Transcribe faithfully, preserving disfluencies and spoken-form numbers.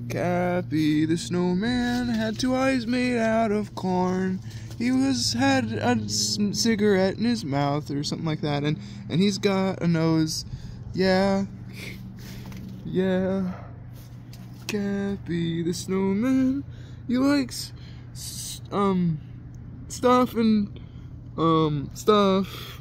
Cappy the snowman had two eyes made out of corn. He was had a cigarette in his mouth or something like that, and and he's got a nose. Yeah, yeah. Cappy the snowman, he likes um stuff and um stuff.